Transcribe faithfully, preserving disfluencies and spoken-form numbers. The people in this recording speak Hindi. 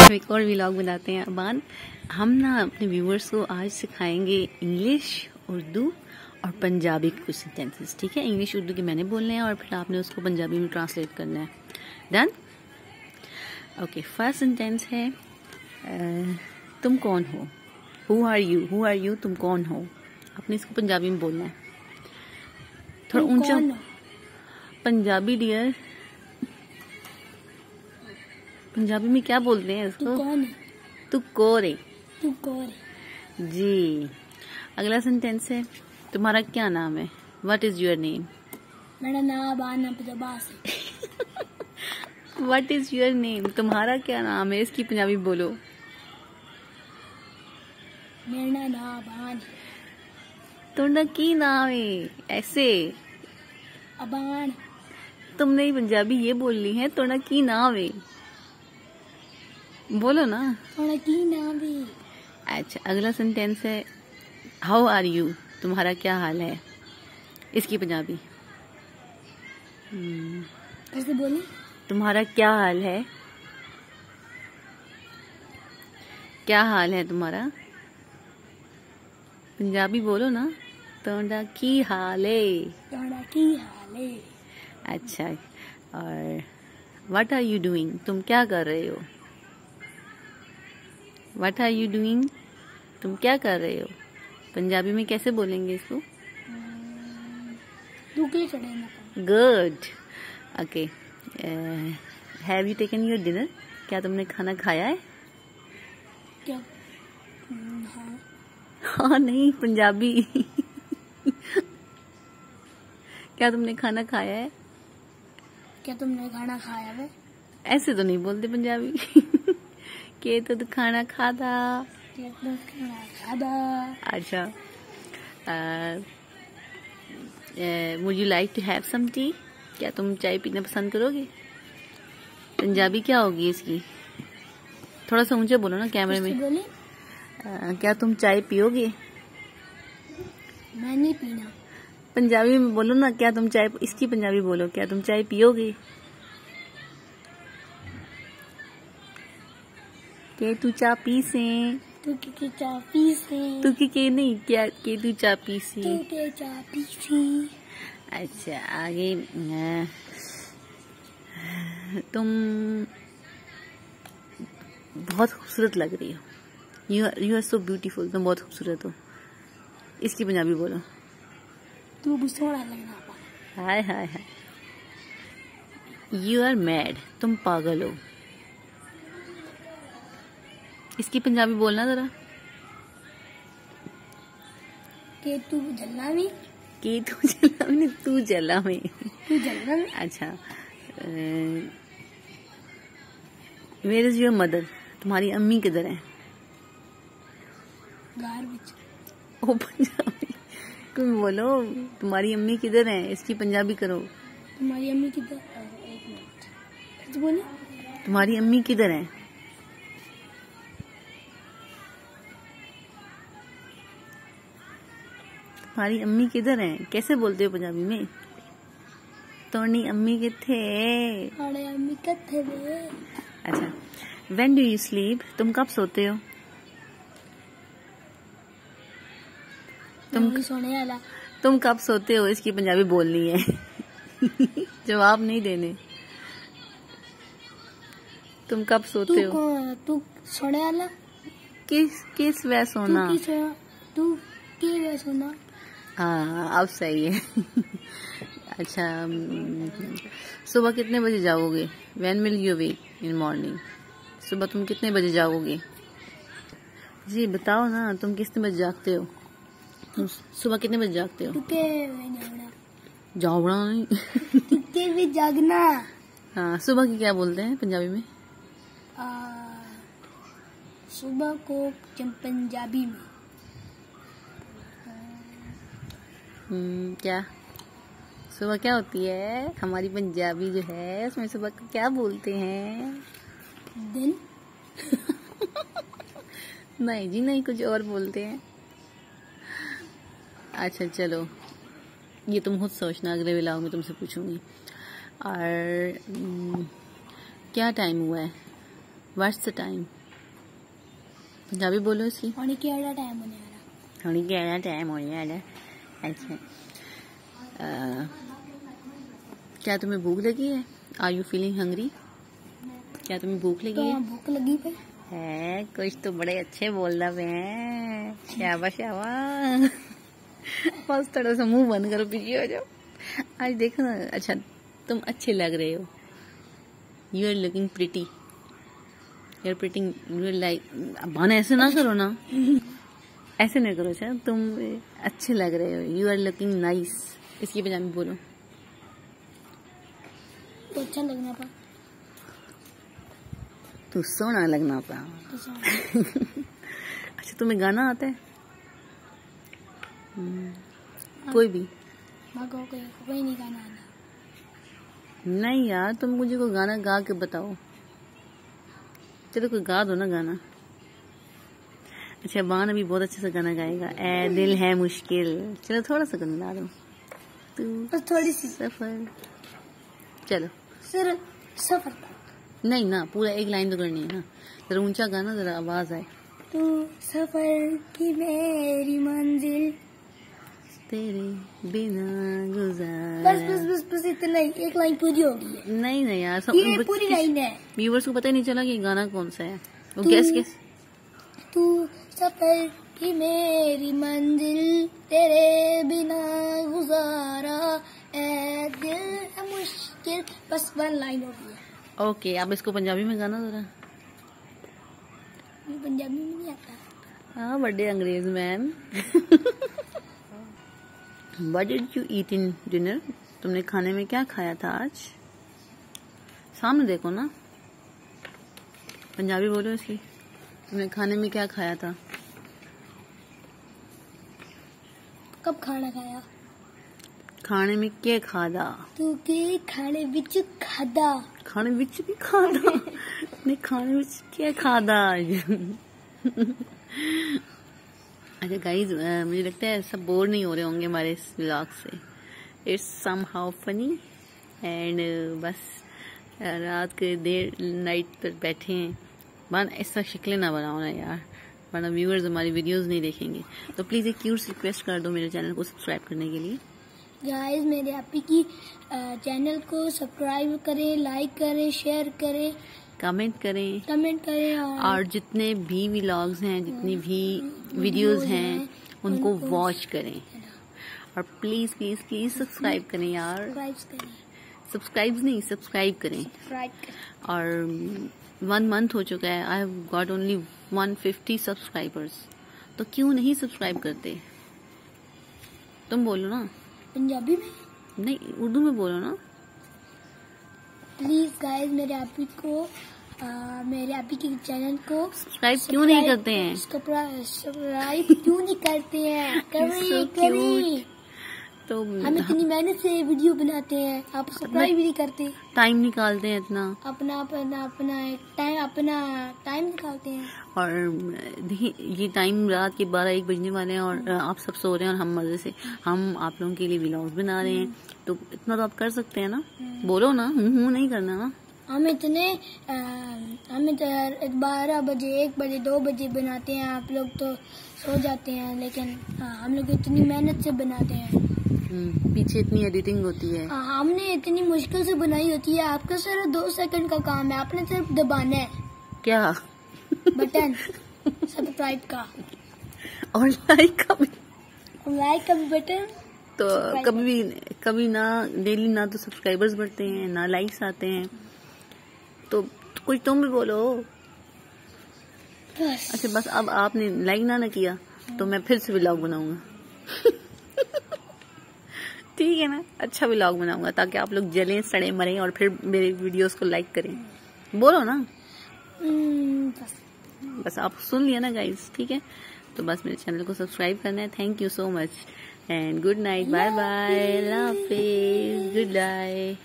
हम एक और व्लॉग बनाते हैं अबान। हम ना अपने व्यूअर्स को आज सिखाएंगे इंग्लिश, उर्दू और पंजाबी के कुछ सेंटेंसेस। ठीक है, इंग्लिश उर्दू के मैंने बोलने हैं और फिर आपने उसको पंजाबी में ट्रांसलेट करना है। डन? ओके, फर्स्ट सेंटेंस है uh, तुम कौन हो। Who are you, who are you, तुम कौन हो। आपने इसको पंजाबी में बोलना है, थोड़ा ऊंचा। पंजाबी डियर, पंजाबी में क्या बोलते हैं इसको? तू कौन है? तू कोरे। तू कोरे। जी। अगला सेंटेंस है तुम्हारा क्या नाम है। What is your name. मेरा नाम अबान अब्बास है। व्हाट इज योर नेम, तुम्हारा क्या नाम है, इसकी पंजाबी बोलो। मेरा नाम अबान है। तुमने की नाम है, ऐसे अबान। तुमने ही पंजाबी ये बोलनी है। तुमने की नाम है, बोलो ना। थोड़ा की नाम है। अच्छा, अगला सेंटेंस है हाउ आर यू, तुम्हारा क्या हाल है, इसकी पंजाबी। कैसे बोले? तुम्हारा क्या हाल है, क्या हाल है तुम्हारा, पंजाबी बोलो ना। तोड़ा की हाल है। तोड़ा की हाल है। अच्छा, और व्हाट आर यू डूइंग, तुम क्या कर रहे हो। व्हाट आर यू डूइंग, तुम क्या कर रहे हो। पंजाबी में कैसे बोलेंगे इसको? Good. Okay, have you taken your dinner, क्या तुमने खाना खाया है। क्या? हाँ। हाँ नहीं, पंजाबी। क्या तुमने खाना खाया है। क्या तुमने खाना खाया है? ऐसे तो नहीं बोलते पंजाबी। के तो खाना खादा। क्या तुम खाना खादा। अच्छा, would you like to have some tea, क्या तुम चाय पीना पसंद करोगे। पंजाबी क्या होगी इसकी? थोड़ा सा ऊंचे बोलो ना कैमरे में। बोले? uh, क्या तुम चाय पियोगे। मैं नहीं पीना। पंजाबी में बोलो ना, क्या तुम चाय, इसकी पंजाबी बोलो, क्या तुम चाय पियोगे। के तू चा पी से। तू के चा पी से। तू की के नहीं, क्या के तू चा पी से। तू के चा पी से। अच्छा, आगे तुम बहुत खूबसूरत लग रही हो। You you are so beautiful, तुम बहुत खूबसूरत हो, इसकी पंजाबी बोलो। तू भी सोहना लगना। हाय हाय हाय। यू आर मैड, तुम पागल हो, इसकी पंजाबी बोलना जरा। के तू जलना में। के तू जला में, तू जला में। तू जलना में। अच्छा, वेयर इज योर मदर, तुम्हारी अम्मी किधर है। घर विच। ओ पंजाबी तुम बोलो, तुम्हारी अम्मी किधर है, इसकी पंजाबी करो। तुम्हारी अम्मी किधर। एक मिनट, कैसे बोले? तुम्हारी अम्मी किधर है। तुम्हारी अम्मी किधर है, कैसे बोलते हो पंजाबी में। तोनी अम्मी किथे। अरे अम्मी किथे वे। अच्छा, व्हेन डू यू स्लीप, तुम कब सोते हो। तुम सोने वाला। तुम कब सोते हो, इसकी पंजाबी बोलनी है। जवाब नहीं देने। तुम कब सोते तू हो। तू सोने वाला। किस किस वे सोना। तू किस तू की वे सोना। हाँ, अब सही है। अच्छा, सुबह कितने बजे जाओगे। When will you wake in morning, सुबह तुम कितने बजे जाओगे। जी बताओ ना, तुम कितने बजे जागते हो। तुम सुबह कितने बजे जागते हो। जागना नहीं। कितने भी जागना। हाँ, सुबह की क्या बोलते हैं पंजाबी में। आ, सुबह को पंजाबी में हम्म क्या सुबह क्या होती है, हमारी पंजाबी जो है उसमें सुबह को क्या बोलते हैं। दिन। नहीं जी नहीं, कुछ और बोलते हैं। अच्छा चलो, ये तुम खुद सोचना, अगले व्लॉग में तुमसे पूछूंगी। और क्या टाइम हुआ है। What's the time? पंजाबी बोलो इसकी। होने के आड़ा टाइम होने वाला। होने के आड़ा टाइम होने वाला। अच्छा, क्या तुम्हें भूख लगी है? Are you feeling hungry? क्या तुम्हें भूख लगी तो है? भूख लगी पे है, कुछ तो बड़े अच्छे बोल रहे हैं। शाबाश शाबाश। बस थोड़ा सा मुंह बंद करो, पीछे हो जाओ। आज देखो ना, अच्छा तुम अच्छे लग रहे हो। You are looking pretty, you are pretty, you are like, बन ऐसे ना करो ना, ऐसे नहीं करो। अच्छा तुम अच्छे लग रहे हो, यू आर लुकिंग नाइस। इसकी पंजाबी बोलो। तो अच्छा लगना पा, तू सोना लगना पा। तो सोना। अच्छा तुम्हें गाना आता है? कोई भी? भागो, कोई कोई नहीं गाना आता। नहीं यार, तुम मुझे कोई गाना गा के बताओ। चलो कोई गा दो ना गाना। अच्छा बान अभी बहुत अच्छे से गाना गाएगा। ए दिल है मुश्किल, चलो थोड़ा सा गाना गा दो। तू बस थोड़ी सी सफर, चलो सिर्फ सफर तक। नहीं ना, पूरा एक लाइन तो करनी है ना, जरा ऊंचा गाना, जरा आवाज आए। तू सफर की मेरी मंजिल, तेरे बिना गुजारा। बस बस बस बस इतना ही, एक लाइन पूरी हो गई है। नहीं नहीं यार, सब ये पूरी लाइन है। व्यूवर्स को पता ही नहीं चला कि गाना कौन सा है। वो तू- गेस गेस तू सफर की मेरी मंजिल, तेरे बिना गुजारा, ए दिल है मुश्किल। बस वन लाइन हो गई है। ओके, अब इसको पंजाबी में गाना जरा। ये पंजाबी में नहीं आता। हाँ, बड़े अंग्रेज man. What did you eat in dinner? तुमने खाने में क्या खाया था आज? सामने देखो ना, पंजाबी बोलो इसकी। तुमने खाने में क्या खाया था? कब खाना खाया? खाने में क्या खादा? तू के खाने बिच खादा। खाने विच भी खादा? नहीं, खाने विच क्या खादा? अच्छा गाइज, मुझे लगता है सब बोर नहीं हो रहे होंगे हमारे इस व्लॉग से। इट्स समहाउ फनी एंड बस uh, रात के देर नाइट पर बैठे हैं। वन ऐसा शक्लें ना बनाओ ना यार, वरना व्यूअर्स हमारी वीडियोस नहीं देखेंगे। तो प्लीज़ एक क्यूट रिक्वेस्ट कर दो मेरे चैनल को सब्सक्राइब करने के लिए। गाइस मेरे आपी की चैनल को सब्सक्राइब करें, लाइक करें, शेयर करें, कमेंट करें, कमेंट करें और, और जितने भी व्लॉग्स हैं, जितनी भी वीडियोस हैं, उनको वॉच करें। और प्लीज प्लीज प्लीज सब्सक्राइब करें यार। सब्सक्राइब करें, सब्सक्राइब नहीं, सब्सक्राइब करें। सब्सक्राइब करें। और वन मंथ हो चुका है, I have got only one fifty subscribers. तो क्यों नहीं सब्सक्राइब करते? तुम बोलो ना। पंजाबी में नहीं, उर्दू में बोलो ना। प्लीज गाइस मेरे आपी को आ, मेरे आपी के चैनल को सब्सक्राइब क्यों नहीं करते हैं? सब्सक्राइब क्यों नहीं करते हैं? करें करें। तो हम इतनी मेहनत से वीडियो बनाते हैं, आप सब्सक्राइब भी नहीं करते। टाइम निकालते हैं इतना, अपना अपना अपना टाइम अपना टाइम निकालते हैं। और देखिए ये टाइम रात के बारह एक बजने वाले हैं और आप सब सो रहे हैं और हम मजे से हम आप लोगों के लिए व्लॉग्स बना रहे हैं। तो इतना तो आप कर सकते हैं ना, बोलो ना, हूँ हूँ नहीं करना ना। हम इतने आ, हम तो बारह बजे एक बजे दो बजे बनाते हैं, आप लोग तो सो जाते हैं, लेकिन आ, हम लोग इतनी मेहनत से बनाते हैं। पीछे इतनी एडिटिंग होती है। आ, हमने इतनी मुश्किल से बनाई होती है। आपका सिर्फ दो सेकंड का काम है, आपने सिर्फ दबाना है क्या बटन सब्सक्राइब का और लाइक का भी, लाइक का भी बटन। तो कभी कभी ना डेली ना तो सब्सक्राइबर्स बढ़ते हैं ना लाइक्स आते हैं। तो कुछ तुम भी बोलो। बस अच्छा बस, अब आपने लाइक ना ना किया तो मैं फिर से व्लॉग बनाऊंगा। ठीक है ना, अच्छा व्लॉग बनाऊंगा ताकि आप लोग जलें सड़े मरें और फिर मेरे वीडियोस को लाइक करें। बोलो ना। बस बस आप सुन लिया ना गाइस, ठीक है। तो बस मेरे चैनल को सब्सक्राइब करना है। Thank you so much and good night, bye bye, अल्लाह हाफिज, गुड बाय।